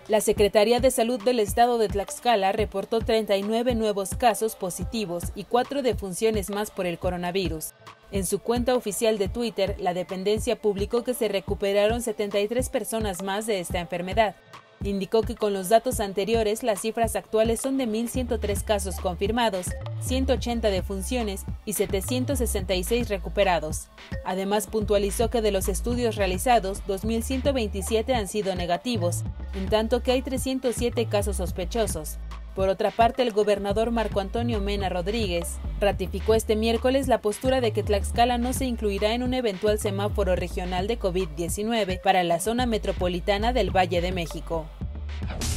La Secretaría de Salud del Estado de Tlaxcala reportó 39 nuevos casos positivos y 4 defunciones más por el coronavirus. En su cuenta oficial de Twitter, la dependencia publicó que se recuperaron 73 personas más de esta enfermedad. Indicó que con los datos anteriores, las cifras actuales son de 1.103 casos confirmados, 180 defunciones y 766 recuperados. Además, puntualizó que de los estudios realizados, 2.127 han sido negativos, en tanto que hay 307 casos sospechosos. Por otra parte, el gobernador Marco Antonio Mena Rodríguez ratificó este miércoles la postura de que Tlaxcala no se incluirá en un eventual semáforo regional de COVID-19 para la zona metropolitana del Valle de México.